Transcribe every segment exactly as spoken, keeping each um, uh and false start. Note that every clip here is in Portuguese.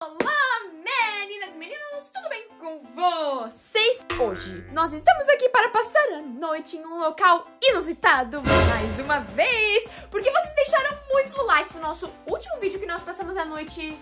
Olá, meninas e meninos, tudo bem com vocês? Hoje nós estamos aqui para passar a noite em um local inusitado, mais uma vez, porque vocês deixaram muitos likes no nosso último vídeo que nós passamos a noite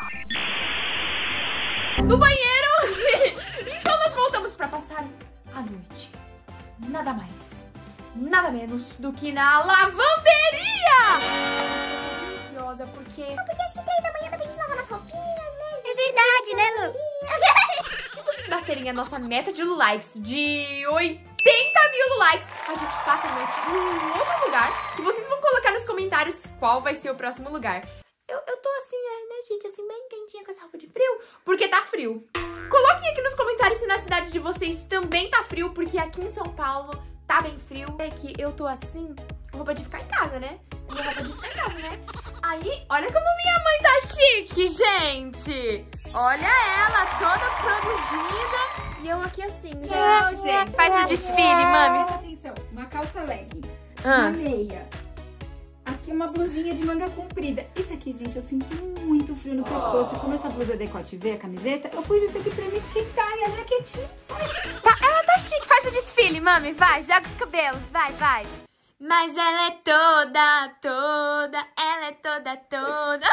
no banheiro. Então nós voltamos para passar a noite, nada mais, nada menos do que na lavanderia. Porque... Não, porque acho que três da manhã dá pra gente lavar nas roupinhas, né, gente? É verdade, né, Lu? Se vocês baterem a nossa meta de likes de oitenta mil likes, a gente passa a noite em um outro lugar, que vocês vão colocar nos comentários qual vai ser o próximo lugar. Eu, eu tô assim, né, gente, assim, bem quentinha com essa roupa de frio, porque tá frio. Coloquem aqui nos comentários se na cidade de vocês também tá frio, porque aqui em São Paulo tá bem frio. É que eu tô assim, com roupa de ficar em casa, né? Minha roupa de ficar em casa, né? Aí, olha como minha mãe tá chique, gente! Olha ela, toda produzida. E eu aqui assim, gente. Não, gente, faz o desfile, mami. Presta atenção, uma calça legging, Ah. uma meia, aqui uma blusinha de manga comprida. Isso aqui, gente, eu sinto muito frio no pescoço. E como essa blusa é decote V, a camiseta, eu pus isso aqui pra me esquentar e a jaquetinha, só isso. Tá, ela tá chique, faz o desfile, mami. Vai, joga os cabelos, vai, vai. Mas ela é toda, toda, ela é toda, toda.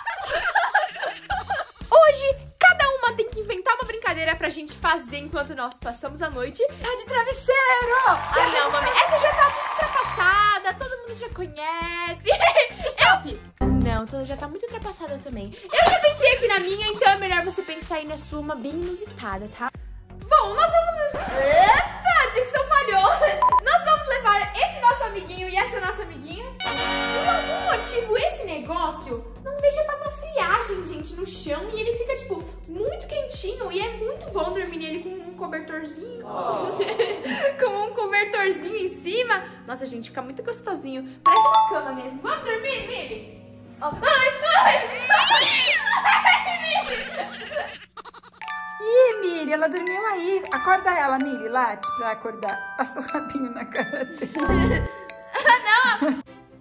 Hoje, cada uma tem que inventar uma brincadeira pra gente fazer enquanto nós passamos a noite. Tá de travesseiro! Ah, não, mami, essa já tá muito ultrapassada, todo mundo já conhece. Stop! Não, toda já tá muito ultrapassada também. Eu já pensei aqui na minha, então é melhor você pensar aí na sua, uma bem inusitada, tá? Bom, nós vamos... Eita, a dicção falhou. Nós vamos levar esse nosso amiguinho e essa nossa amiguinha. Por algum motivo, esse negócio não deixa passar friagem, gente, no chão. E ele fica, tipo, muito quentinho. E é muito bom dormir nele com um cobertorzinho. Oh. Com um cobertorzinho em cima. Nossa, gente, fica muito gostosinho. Parece uma cama mesmo. Vamos dormir, Mili? Oh. Ai, ai, ai, ai, Mili. Ih, Miri, ela dormiu aí. Acorda ela, Miri, late pra acordar. Passa o rabinho na cara dela. Não.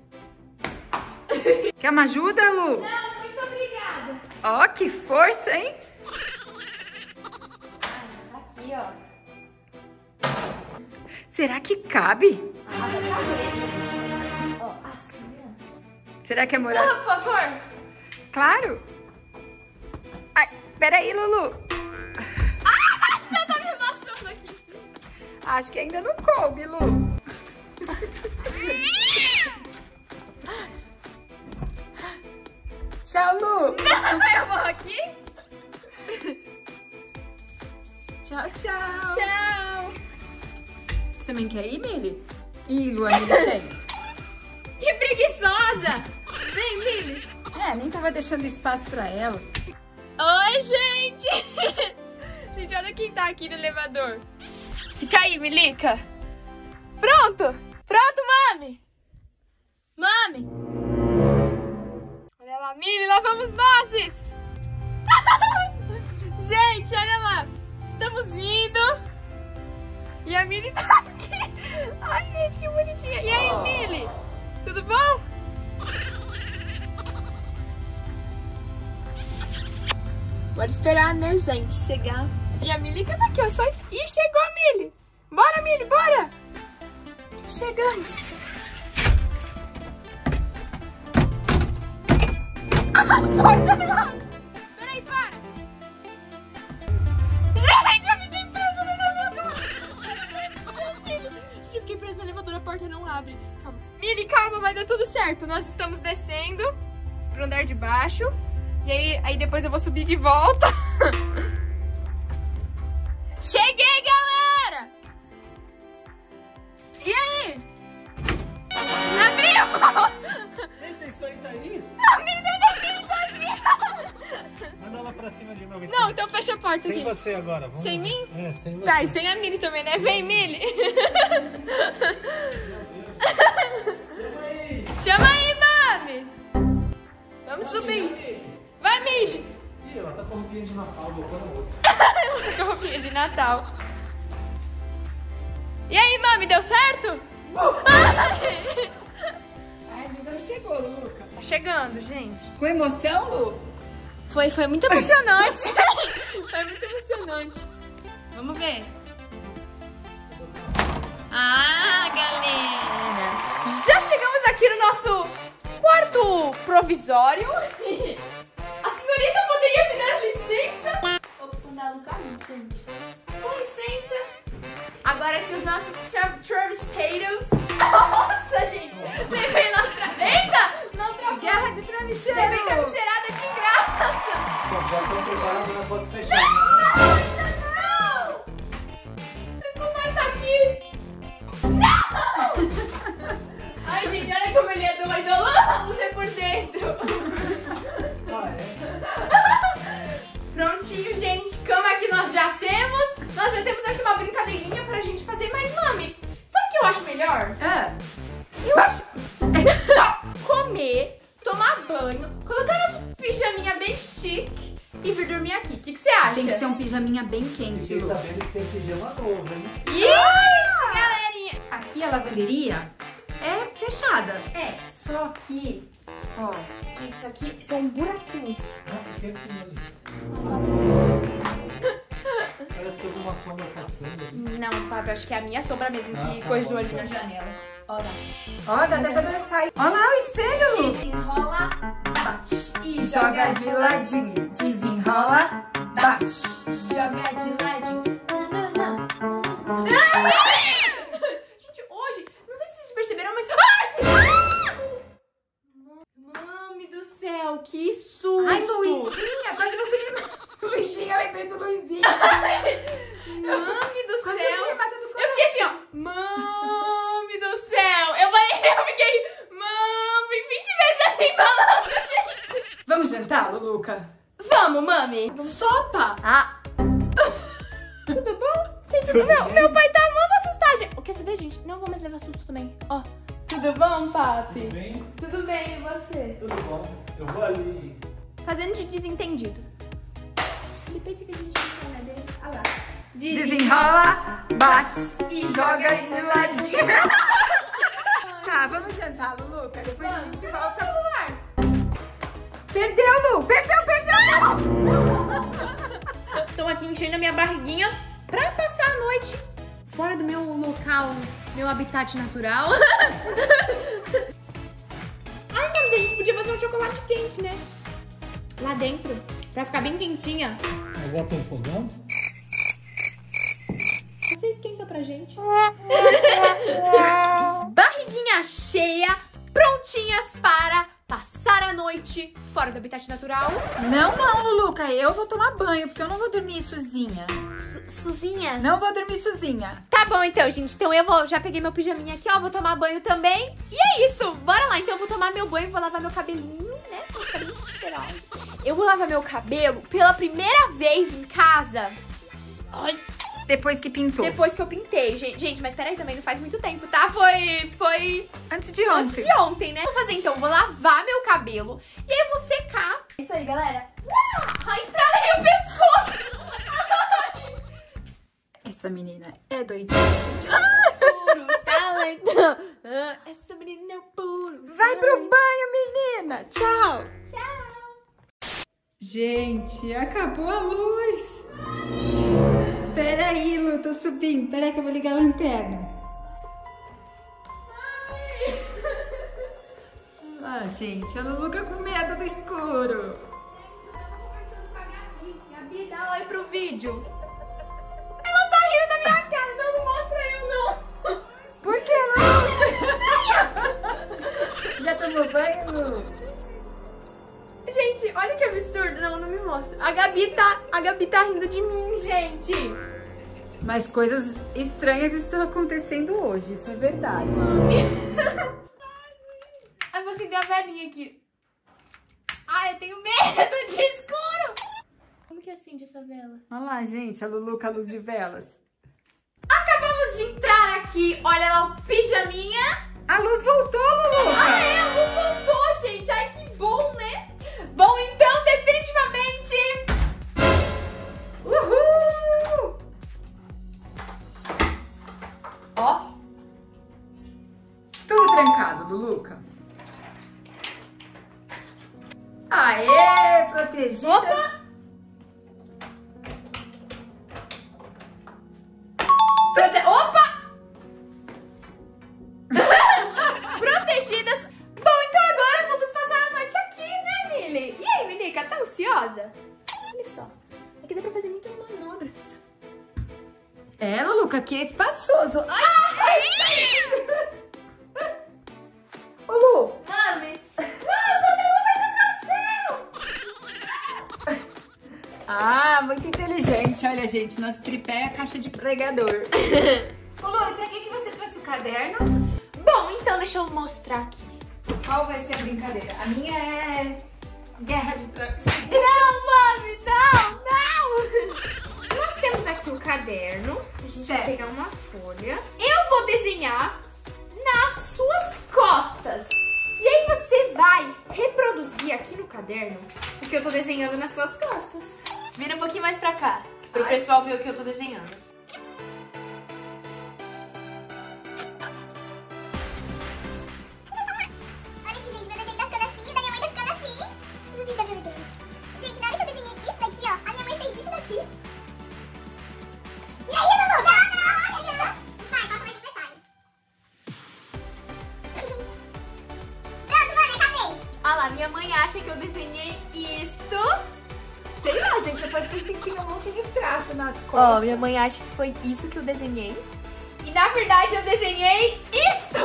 Quer uma ajuda, Lu? Não, muito obrigada. Ó, que força, hein? Tá aqui, ó. Será que cabe? Ah, vai caber, gente. Ó, assim, ó. Será que é morar? Ah, por favor. Claro. Ai, peraí, Lulu. Ela tá me amassando aqui. Acho que ainda não coube, Lu. Tchau, Lu. Eu vou aqui. Tchau, tchau. Tchau. Você também quer ir, Mili? Ih, Lu, a Mili quer ir. Que preguiçosa. Vem, Mili. É, nem tava deixando espaço pra ela. Oi, gente. Gente, olha quem tá aqui no elevador. Fica aí, Milica. Pronto. Pronto, mami. Mami. Olha lá, Mili, lá vamos nós. Gente, olha lá. Estamos indo. E a Mili tá aqui. Ai, gente, que bonitinha. E aí, Mili? Tudo bom? Bora esperar, né, gente, chegar. E a Milica tá aqui, ó. Só... Ih, chegou a Mili. Bora, Mili, bora. Chegamos. Peraí, para. Gente, eu fiquei presa no elevador. Gente, eu fiquei presa no elevador, a porta não abre. Calma. Mili, calma, vai dar tudo certo. Nós estamos descendo pro andar de baixo. E aí, aí depois eu vou subir de volta. Cheguei, galera! E aí? Abriu! Eita, isso aí tá aí? A menina dele tá aqui! Manda ela pra cima de novo. Não, então fecha a porta Sem aqui. você agora. Vamos Sem lá. mim? É, sem você. Tá, e sem a Mili também, né? Vem, Mili! Chama aí, mami! Vamos subir! Vai, Mili! Ih, ela tá com roupinha de Natal, voltando a outra. Ela tá com roupinha de Natal. E aí, mami, deu certo? Ai! Ai, ainda não chegou, Luca. Tá chegando, gente. Com emoção, Lu? Foi, foi muito emocionante. Foi muito emocionante. Vamos ver. Ah, galera. Já chegamos aqui no nosso quarto provisório. A senhorita poderia me dar licença? Vou mandar no caminho, gente. Com licença. Agora aqui os nossos tra travesseiros. Nossa, gente. Levei na tra... Eita! Não travou. Guerra de travesseiro. Levei travesseirada de graça. Bom, já estou preparado, não posso fechar. Não, não, não. Ficou mais aqui. Não! Ai, gente, olha como ele é doido. Vamos ver por dentro. Ah, é? Prontinho, gente. Cama que nós já temos. Nós já temos aqui uma brincadeirinha pra gente fazer mais mami. Sabe o que eu acho melhor? Ah, Eu acho... Comer, tomar banho, colocar nosso pijaminha bem chique e vir dormir aqui. O que, que você acha? tem que ser um pijaminha bem quente, Fiquei Lu. sabendo que tem pijama novo, hein? Isso, galerinha. Aqui a lavanderia é fechada. É, só que... Ó, Isso aqui são buraquinhos. Nossa, que aquilo ali. Parece que eu vi uma sombra caçando ali. Não, Fábio, acho que é a minha sombra mesmo que Ah, tá coisou bom, ali então. na janela. Olha lá. ó, dá até pra dançar. Ó lá o espelho. Desenrola, bate e Joga de ladinho. Desenrola, bate. Joga de ladinho. Ai! Gente, hoje, não sei se vocês perceberam, mas... Ai! Mami do céu, que susto! Ai, Luizinha, quase você me... Luizinha, eu lembrei do Luizinho. Mami do Quase céu! você me bateu do Eu coração. fiquei assim, ó. Mami do céu! Eu, eu fiquei, mami, vinte vezes assim falando, gente. Vamos jantar, Luluca? Vamos, mami. Sopa. Ah. Tudo bom? Gente, meu, meu pai tá amando assustar, gente. Quer saber, gente? Não vou mais levar susto também. Ó. Tudo bom, papi? Tudo bem? Tudo bem, e você? Tudo bom. Eu vou ali. Fazendo de desentendido. Ele pensa que a gente não tá dele. Olha lá. Desenrola, bate E joga de ladinho. Tá, vamos jantar, Luluca. Depois a gente volta. celular. Perdeu, Lu. Perdeu, perdeu. Estou aqui enchendo a minha barriguinha pra passar a noite fora do meu local, meu habitat natural. Ai, não, mas a gente podia fazer um chocolate quente, né? Lá dentro, pra ficar bem quentinha. Mas lá tem fogão? Você esquenta pra gente. Barriguinha cheia, prontinhas para passar a noite fora do habitat natural. Não, não, Luluca. Eu vou tomar banho, porque eu não vou dormir sozinha. Su Suzinha. Não vou dormir sozinha. Tá bom então, gente. Então eu vou, já peguei meu pijaminha aqui, ó. Vou tomar banho também. E é isso. Bora lá. Então eu vou tomar meu banho, vou lavar meu cabelinho, né? Vou ficar bem cheirosa. Eu vou lavar meu cabelo pela primeira vez em casa. Ai, Depois que pintou. depois que eu pintei, gente. Gente, mas peraí, também não faz muito tempo, tá? Foi, foi Antes de antes ontem. de ontem, né? Vou fazer então, vou lavar meu cabelo e aí eu vou secar. Isso aí, galera. Ai, estralei o pescoço. Ai. Essa menina é doidinha, gente. Ah! Puro talento. Ah, essa menina é puro. Vai pro talento. banho, menina. Tchau. Tchau. Gente, acabou a luz. Peraí, Lu, tô subindo. Peraí que eu vou ligar a lanterna. Ah, gente, a Luluca com medo do escuro. Eu tava conversando com a Gabi. Gabi, dá oi pro vídeo. Ela tá rindo da minha cara. Não, não mostra eu, não. Por que não? Já tomou banho, Lu? Gente, olha que absurdo. Não, não me mostra. A Gabi tá, a Gabi tá rindo de mim, gente. Mas coisas estranhas estão acontecendo hoje, isso é verdade. Ai, vou acender a velhinha aqui. Ai, eu tenho medo de escuro. Como que acende essa vela? Olha lá, gente, a Luluca, a luz de velas. Acabamos de entrar aqui. Olha lá o pijaminha. A luz voltou, Luluca! Ah, é, a luz voltou, gente. Ai, que bom, né? Bom, então, definitivamente... Uhul! Ó. Tudo trancado, Luluca. Aê, protegida. Opa! Olha só. Aqui dá pra fazer muitas manobras. É, Luluca, aqui é espaçoso. Ai, ai. Ô, Lu. Mami. Ah, muito inteligente. Olha, gente, nosso tripé é a caixa de pregador. Ô, Lu, e pra que, que você trouxe o caderno? Bom, então deixa eu mostrar aqui. Qual vai ser a brincadeira? A minha é guerra de trucks. Não, mami, não, não. Nós temos aqui um caderno. A gente vai Certo. pegar uma folha. Eu vou desenhar nas suas costas. E aí você vai reproduzir aqui no caderno o que eu tô desenhando nas suas costas. Vira um pouquinho mais pra cá, pro Ai. pessoal ver o que eu tô desenhando. Olha aqui, gente, meu desenho tá ficando assim, da minha mãe tá ficando assim. Não sei se dá pra ver direito. Gente, na hora que eu desenhei isso daqui, ó, a minha mãe fez isso daqui. E aí, Lulu? Não, não, olha já. Vai, coloca mais detalhes. Pronto, mano, acabei. Olha lá, minha mãe acha que eu desenhei isto. Sei lá, gente, eu só fui sentindo um monte de traço nas Ó, costas. minha mãe acha que foi isso que eu desenhei. E na verdade eu desenhei isto.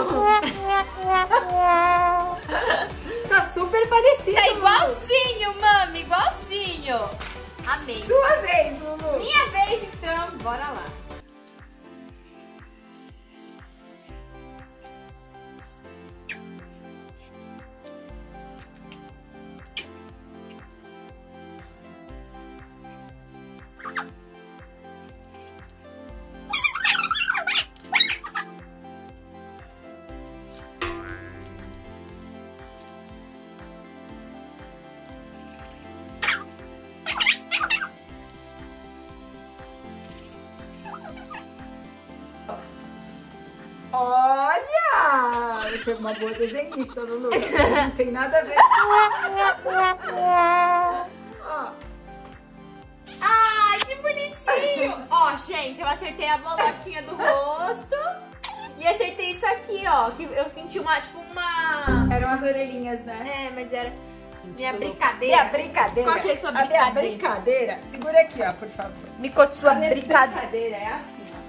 Tá super parecido. Tá Lulu. igualzinho, mami, igualzinho. Amei. Sua vez, Lulu. Minha vez, então, bora lá. Olha! Você é uma boa desenhista, Lulu. Não tem nada a ver. Ó. Ai, que bonitinho. Ó, gente, eu acertei a bolotinha do rosto. E acertei isso aqui, ó. Que eu senti uma, tipo, uma... Eram as orelhinhas, né? É, mas era minha Minha brincadeira. brincadeira. Qual que é a sua A minha brincadeira? brincadeira. Segura aqui, ó, por favor. Me conte sua A minha brincadeira. brincadeira é assim, ó.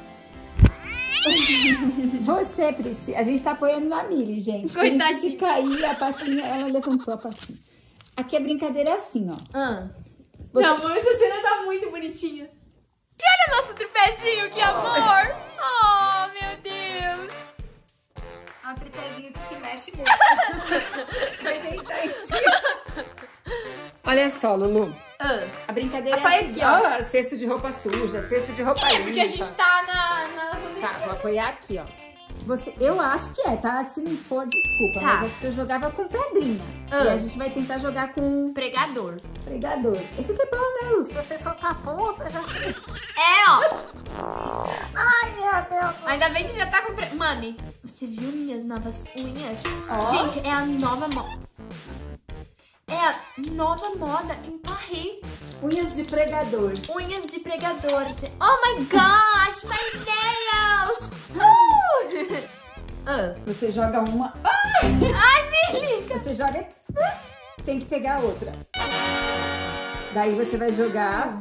Você, Priscila. A gente tá apoiando na Mili, gente. Por isso, Coitadinha. se cair a patinha, ela levantou a patinha. Aqui a brincadeira é assim, ó. Ah. Você- Não, mas essa cena tá muito bonitinha. E olha nosso tripézinho, que amor. Oh, meu Deus. É um tripézinho que se mexe muito. Vai deitar em cima. Olha só, Lulu. Ah. A brincadeira Apoia é assim, aqui, ó. ó. Cesto de roupa suja, cesto de roupa limpa. Porque a gente tá na... na... Tá, vou apoiar aqui, ó. Você, eu acho que é, tá? Se não for, desculpa. Tá. Mas acho que eu jogava com pedrinha. Ah. E a gente vai tentar jogar com Pregador. pregador. Esse aqui é bom, né, Lu? Se você soltar a ponta, já... É, ó. Ai, meu Deus. Ainda bem que já tá com... Pre... Mami, você viu minhas novas unhas? Ó. Gente, é a nova moda. É a nova moda em Paris. Unhas de pregador. Unhas de pregador. gente. Oh my gosh, my nails. Uh! Ah. Você joga uma... Ai, Mili. Você joga... Tem que pegar a outra. Daí você vai jogar...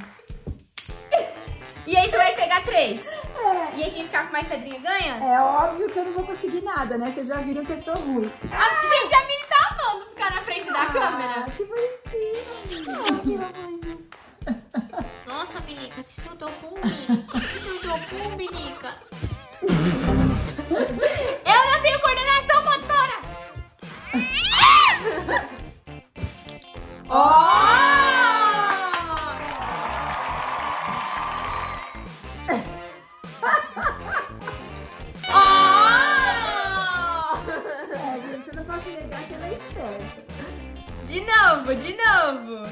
E aí você vai pegar três. É. E aí quem ficar com mais pedrinha ganha? É óbvio que eu não vou conseguir nada, né? Vocês já viram que eu sou ruim. A, gente, a Mili tá amando ficar na frente da Ah, câmera. que bonitinho. Nossa, Milica, se soltou pum, se soltou pum, Milica. Eu não tenho coordenação motora. É, gente, eu não posso negar que ela é esperta. De novo, de novo.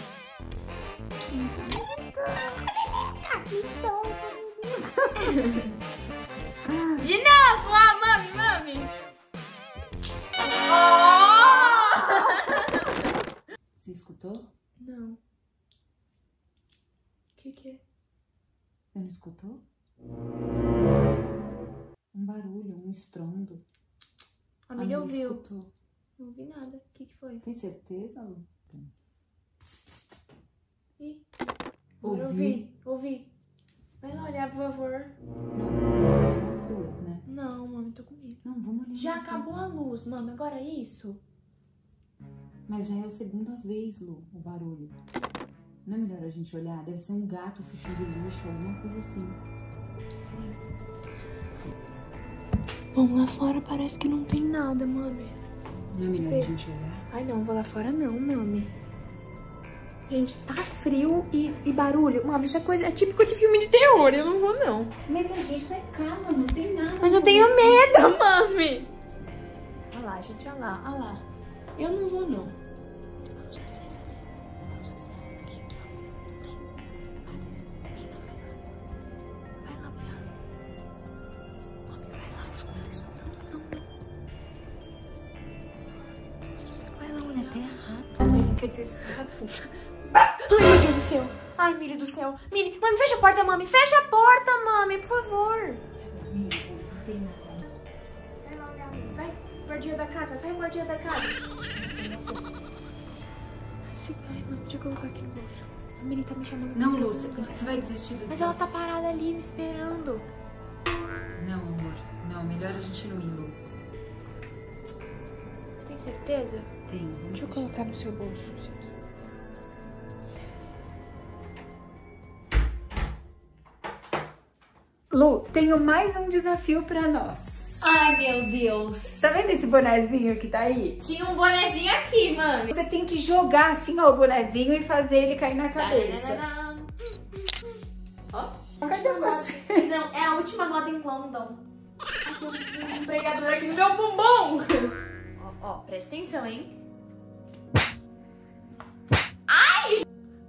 De novo, ah, mami, mami. Oh! Você escutou? Não. O que que é? Você não escutou? Um barulho, um estrondo. A Mili não ouviu. escutou. Não ouvi nada. O que que foi? Tem certeza, Lu? Ih. Bora ouvir, ouvir. Vai lá olhar, por favor. Não, as duas, né? Não, mami, tô com medo. Não, vamos olhar. Já acabou a luz, mami, agora é isso? Mas já é a segunda vez, Lu, o barulho. Não é melhor a gente olhar? Deve ser um gato fuçando lixo, alguma coisa assim. Vamos lá fora, parece que não tem nada, mami. Não é melhor Vê. a gente olhar? Ai, não, vou lá fora não, mami. Gente, tá frio e, e barulho. Mami, isso é coisa é típico de filme de terror, eu não vou não. Mas a gente tá em casa, não tem nada. Mas eu tenho medo, mami. Olha lá, gente, olha lá, olha lá. Eu não vou não. Vamos acesa ali. Vamos acesa aqui, aqui, ó. Tem. Vai. Mina, vai lá. Vai lá olhar. Mami, vai lá. Esconda, esconda. Não, não. Vai lá olhar. Tem rato. Quer dizer, sapo. Ai, meu Deus do céu. Ai, Mili do céu. Mili, mami, fecha a porta, mami. Fecha a porta, mami, por favor. Não tem nada. Vai lá olhar, Mili. Vai, guardinha da casa. Vai, guardinha da casa. Ai, mami, deixa eu colocar aqui no bolso. A Mili tá me chamando. Não, Lu, você você vai desistir do Mas ela tá parada ali, me esperando. Não, amor. Não, melhor a gente não ir, Lu. Tem certeza? Tem, vamos Deixa eu deixar. colocar no seu bolso isso aqui. Lu, tenho mais um desafio pra nós. Ai, meu Deus. Tá vendo esse bonezinho que tá aí? Tinha um bonezinho aqui, mami. Você tem que jogar assim, ó, o bonezinho e fazer ele cair na cabeça. Ó. Cadê você? Não, é a última moda em London. Ai, tem um empregador aqui no meu bumbum. Ó, ó, presta atenção, hein? Ai!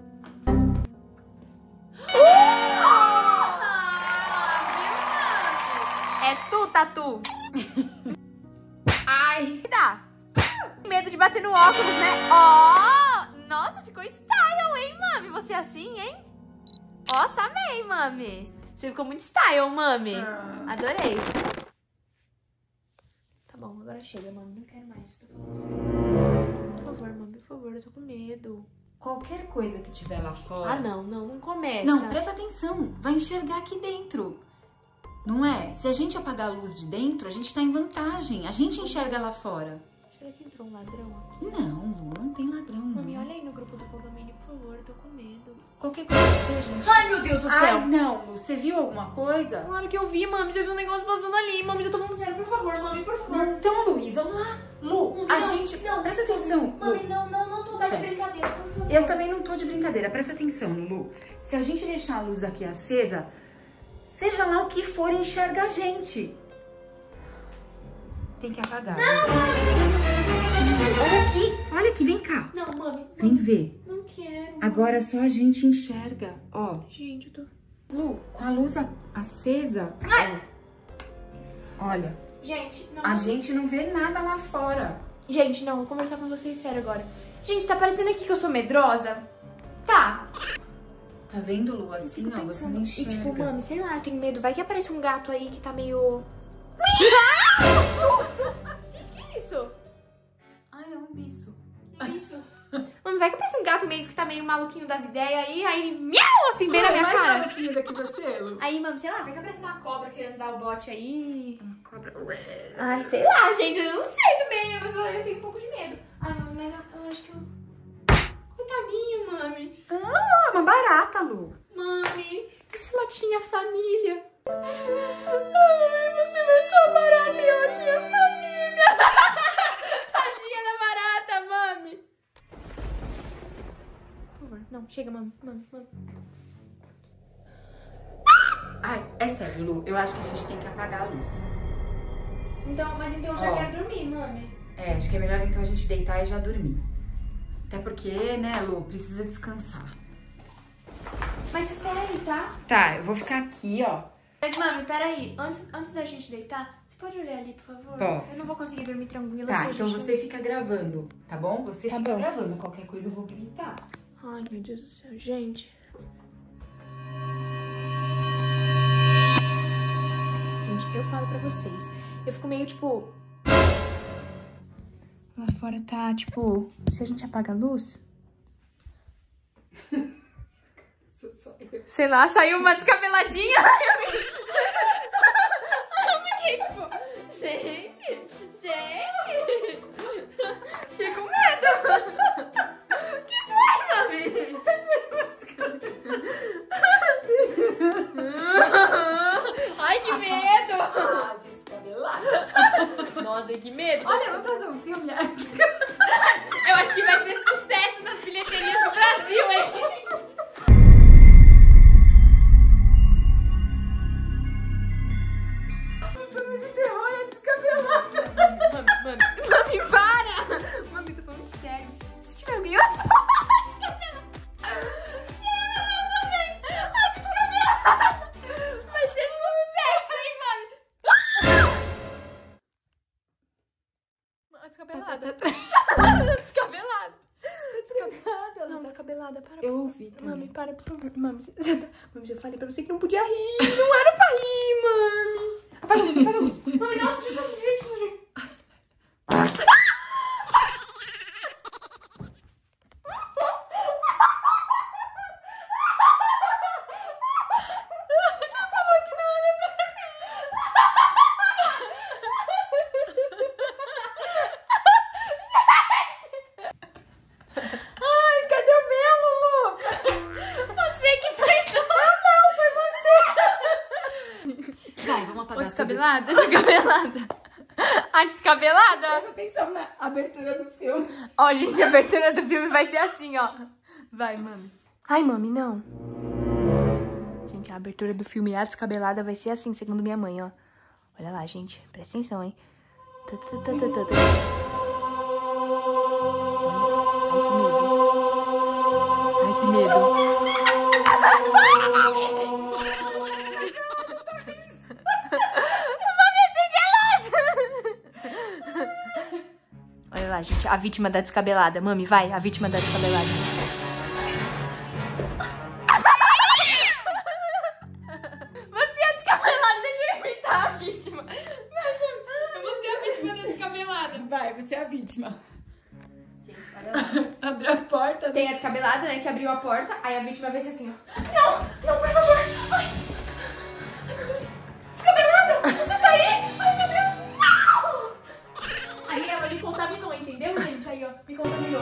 É tu, Tatu? Ai! Dá. Medo de bater no óculos, né? Ó! Nossa, ficou style, hein, mami? Você assim, hein? Nossa, amei, mami. Você ficou muito style, mami. Adorei. Tá bom, agora chega, mami. Não quero mais. Tô falando sério. Por favor, mami, por favor, eu tô com medo. Qualquer coisa que tiver lá fora. Ah, não, não, não começa. Não, presta atenção. Vai enxergar aqui dentro. Não é? Se a gente apagar a luz de dentro, a gente tá em vantagem. A gente enxerga lá fora. Será que entrou um ladrão aqui? Não, Lu, não tem ladrão, Mami, não. olha aí no grupo do condomínio, por favor, eu tô com medo. Qualquer coisa que seja, gente. Ai, meu Deus do Ai, céu! não, Lu, você viu alguma coisa? Claro que eu vi, mami, já vi um negócio passando ali. Mami, eu tô falando sério, por favor, mami, por favor. Não, então, Luísa, olha lá. Lu, Mami, a não, gente... não, presta atenção, Mami, Lu. não, não, não tô mais de Pera. brincadeira, por favor. Eu também não tô de brincadeira. Presta atenção, Lu. Se a gente deixar a luz aqui acesa, seja lá o que for, enxerga a gente. Tem que apagar. Não, olha aqui, olha aqui, vem cá. Não, mami, Vem ver. não quero. Agora só a gente enxerga, ó. Gente, eu tô... Lu, com a luz a- acesa, olha, Gente, não. a gente não vê nada lá fora. Gente, não, vou conversar com vocês sério agora. Gente, tá parecendo aqui que eu sou medrosa? Tá. Tá vendo, Lu? Assim, Fico ó, você pensando. não E enxerga. tipo, mami, sei lá, eu tenho medo. Vai que aparece um gato aí que tá meio... Gente, que é isso? Ai, é um bicho. Que isso? Mami, vai que aparece um gato meio que tá meio maluquinho das ideias aí, aí ele miau assim bem na minha mais cara. maluquinho daqui você, Lu. Aí, mami, sei lá, vai que aparece uma cobra querendo dar o bote aí. Cobra. Ai, sei lá, gente, eu não sei também, mas eu, eu tenho um pouco de medo. Ai, mami, mas eu, eu acho que eu... Coitadinho, mami. Ah, uma barata, Lu. Mami, e se ela tinha família? Ai, você vai sua barata e ela tinha família. Tadinha da barata, mami. Por favor, não, chega, mami, mami, mami. Ai, é sério, Lu. Eu acho que a gente tem que apagar a luz. Então, mas então eu já Ó. quero dormir, mami. É, acho que é melhor então a gente deitar e já dormir. Até porque, né, Lu, precisa descansar. Mas espera aí, tá? Tá, eu vou ficar aqui, ó. Mas, mami, peraí. Antes, antes da gente deitar, você pode olhar ali, por favor? Posso. Eu não vou conseguir dormir tranquila. se Tá, a então gente você fica gravando, tá bom? Você Tá fica bom. gravando. Qualquer coisa eu vou gritar. não... Ai, meu Deus do céu. Gente. Gente, eu falo pra vocês. Eu fico meio, tipo... Lá fora tá, tipo... Se a gente apaga a luz... Só Sei lá, saiu uma descabeladinha. Eu fiquei tipo, gente, gente. Fiquei com medo. Que foi, mami? Ai, que medo. Ah, descabelada. Nossa, que medo. Olha, eu vou fazer um filme. Eu acho que vai ser sucesso nas bilheterias do Brasil, hein? Filme de terror é descabelada. Mami, mami, mami, para! Mami, tô falando sério. Se tiver alguém lá fora, vai ser sucesso, hein, mami? Descabelada. Descabelada. Descabelada. Não, descabelada, para. Eu ouvi também. Mami, para, por favor. Mami, você tá... Mami, eu falei pra você que não podia rir. Não era pra rir, mami. Apaga a luz, apaga a luz. Mami, não, deixa eu fazer isso. Descabelada, descabelada. A descabelada. Eu tô pensando na abertura do filme. Ó, gente, a abertura do filme vai ser assim, ó. Vai, mami. Ai, mami, não. Gente, a abertura do filme A Descabelada vai ser assim, segundo minha mãe, ó. Olha lá, gente. Presta atenção, hein. Ai, que medo. Ai, que medo. Olha lá, gente, a vítima da descabelada. Mami, vai, a vítima da descabelada. Você é a descabelada, deixa eu imitar a vítima. Vai, mami, você é a vítima da descabelada. Vai, você é a vítima. Gente, olha lá. Abriu a porta. Tem a descabelada, né, que abriu a porta, aí a vítima vai ser assim, ó. Não, não, por favor. Ai, ai meu Deus. Descabelada, você tá aí? Ai, meu Deus. Aí ela me contaminou, entendeu, gente? Aí, ó, me contaminou.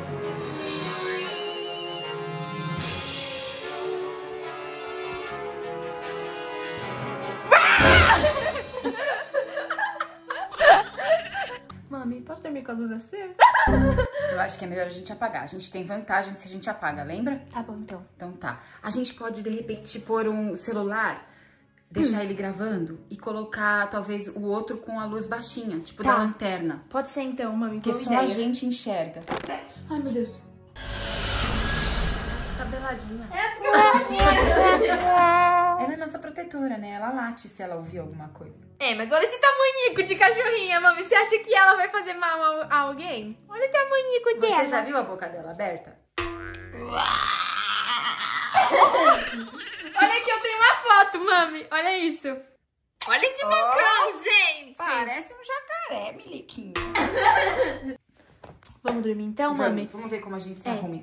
Mami, posso dormir com a luz acesa? Eu acho que é melhor a gente apagar. A gente tem vantagem se a gente apaga, lembra? Tá bom, então. Então tá. A gente pode, de repente, pôr um celular... Deixar hum. ele gravando e colocar, talvez, o outro com a luz baixinha, tipo tá. da lanterna. Pode ser então, mami. Porque só ideia. a gente enxerga. Ai, meu Deus. Descabeladinha. É descabeladinha. Ela é nossa protetora, né? Ela late se ela ouvir alguma coisa. É, mas olha esse tamanhico de cachorrinha, mami. Você acha que ela vai fazer mal a, a alguém? Olha o tamanhico dela. Você já viu a boca dela aberta? Olha aqui, eu tenho uma foto, mami. Olha isso. Olha esse oh, bocão, gente. Parece um jacaré, Miliquinha. Vamos dormir então, vamos, mami? Vamos ver como a gente se é. arruma.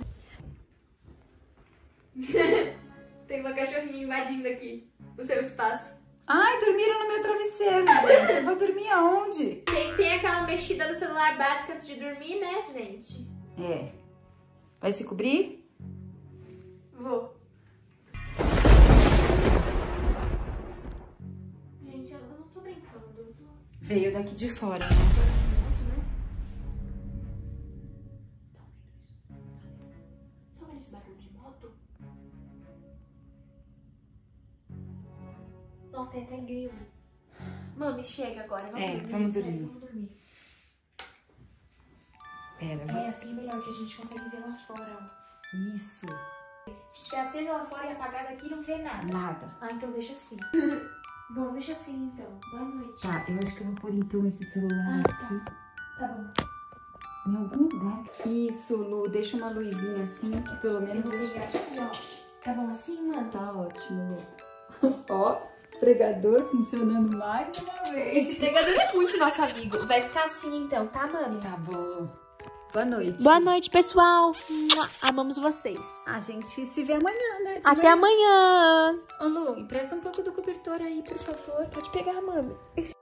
Tem uma cachorrinha invadindo aqui o seu espaço. Ai, dormiram no meu travesseiro, gente. Eu vou dormir aonde? Tem, tem aquela mexida no celular básica antes de dormir, né, gente? É. Vai se cobrir? Vou. Gente, eu não tô brincando. Eu tô... Veio daqui de fora. De moto, né? Tá ouvindo esse barulho de moto? Nossa, tem até grilo. Mami, chega agora. Vamos é, dormir. Vamos sério, dormir. Vamos dormir. Pera, É, assim é melhor que a gente consegue ver lá fora, ó. Isso. Se estiver acesa lá fora e apagada aqui, não vê nada. Nada. Ah, então deixa assim. Bom, deixa assim então. Boa noite. Tá, eu acho que eu vou pôr então esse celular Ah, aqui. tá. Tá bom. Em algum lugar. Isso, Lu, deixa uma luzinha assim, que pelo menos... Eu vou ligar aqui, ó. Tá bom assim, mano? Tá ótimo, Lu. Ó, pregador funcionando mais uma vez. Esse pregador é muito nosso amigo. Vai ficar assim então, tá, mami? Tá bom. Boa noite. Boa noite, pessoal. Amamos vocês. A gente se vê amanhã, né? De Até manhã. amanhã. Ô, Lu, empresta um pouco do cobertor aí, por favor. Pode pegar, mami.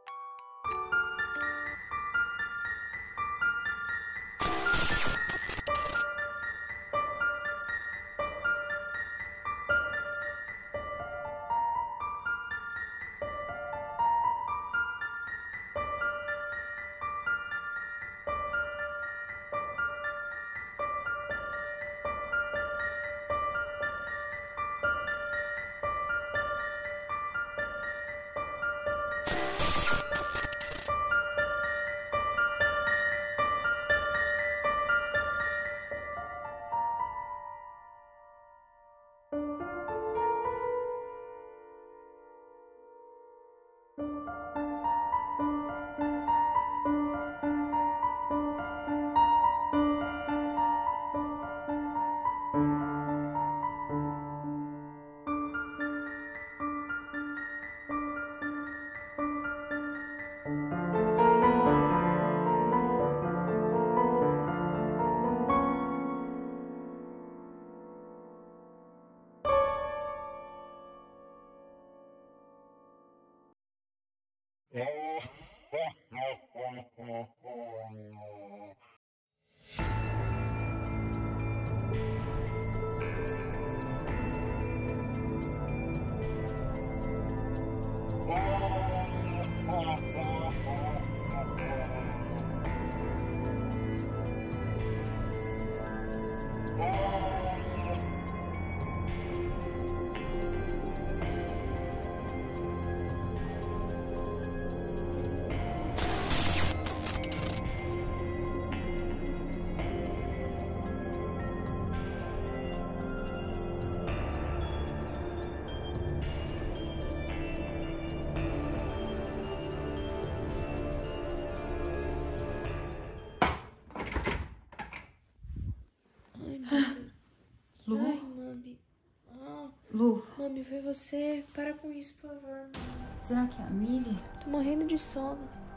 Lu? Ai, mami. Ah, Lu, mami, foi você. Para com isso, por favor. será que é a Milly? Tô morrendo de sono.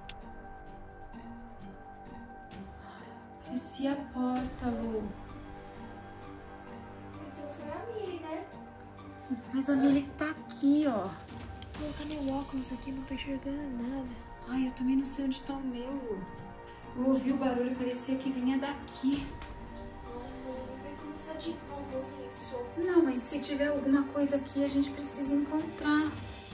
Desci a porta, Lu. Então foi a Milly, né? Mas a Milly tá aqui, ó. Não, tá meu óculos aqui, não tô enxergando nada. Ai, eu também não sei onde tá o meu, Lu. Eu ouvi o barulho, parecia que vinha daqui. Vai começar de novo isso. Não, mas se tiver alguma coisa aqui, a gente precisa encontrar.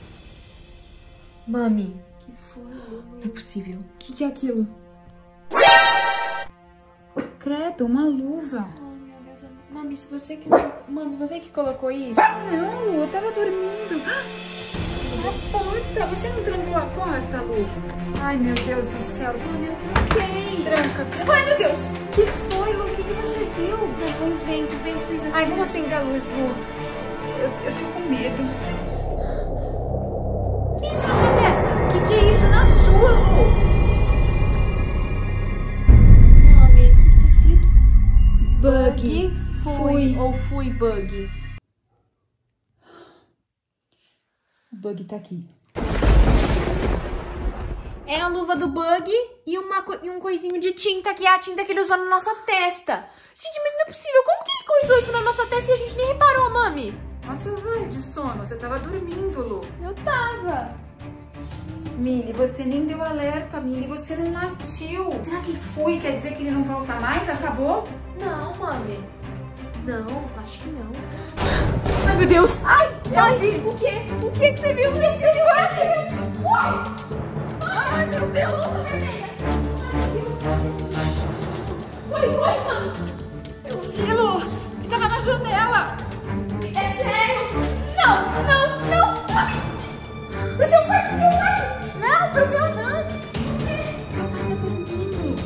Mami, Que foi, Lu? não é possível. O que, que é aquilo? Credo, uma luva. Ai, meu Deus. Mami, se você que... Mami, você que colocou isso? Não, Lu, eu tava dormindo. A porta! Você não trancou a porta, Lu? Ai, meu Deus do céu. Mami, eu tranquei. Tranca, tranca. Ai, meu Deus. Que foi, Lu? O que, que você viu? Não, foi o vento. O vento fez assim. Ai, vamos acender a luz, Lu. Eu, eu tô com medo. Que isso na sua testa? O que, que é isso na sua, Lu? Mami, o que, que tá escrito? Bug. Fui. Ou fui bug. O bug tá aqui. É a luva do bug e, uma, co- e um coisinho de tinta, que é a tinta que ele usou na nossa testa. Gente, mas não é possível. Como que ele coisou isso na nossa testa e a gente nem reparou, mami? Nossa, eu olhei de sono. Você tava dormindo, Lu. Eu tava. Milly, você nem deu alerta, Milly. Você não latiu. Será que fui? Quer dizer que ele não volta mais? Acabou? Não, mami. Não, acho que não. Ai, meu Deus. Ai, ai. Vi. O quê? O que que você viu? O que que você viu? Ai, você viu? Ai. Ai, meu Deus. Oi, oi, mano. Eu vi, Lu. Ele tava na janela. É sério? Não, não, não. Mami. Pro seu quarto, pro seu quarto. Não, pro meu não. Seu pai tá dormindo.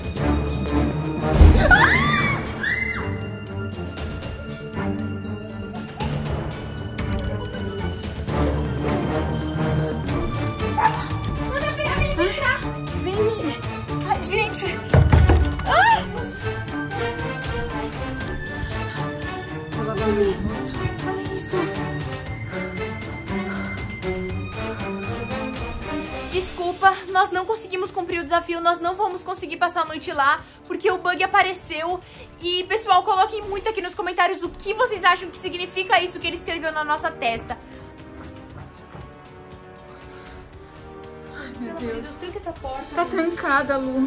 Vem, Milly. Ai, gente. Ai. Vou lavar meu rosto. Olha isso. desculpa, nós não conseguimos cumprir o desafio, nós não vamos conseguir passar a noite lá, porque o bug apareceu. E, pessoal, coloquem muito aqui nos comentários o que vocês acham que significa isso que ele escreveu na nossa testa. Ai, meu Pelo amor de Deus. tranca essa porta. Tá trancada, Lu.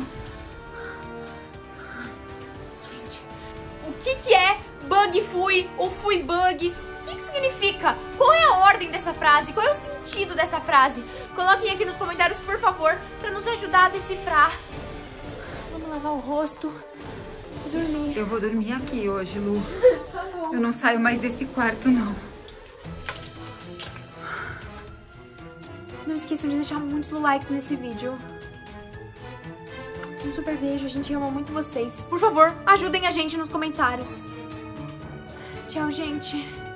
Gente, o que que é bug fui ou fui bug? O que que significa? Qual é a ordem dessa frase? Qual é o sentido dessa frase? Coloquem aqui nos comentários, por favor, pra nos ajudar a decifrar. Vamos lavar o rosto e dormir. Eu vou dormir aqui hoje, Lu. Tá bom. Eu não saio mais desse quarto, não. Não esqueçam de deixar muitos likes nesse vídeo. Um super beijo, a gente ama muito vocês. Por favor, ajudem a gente nos comentários. Tchau, gente.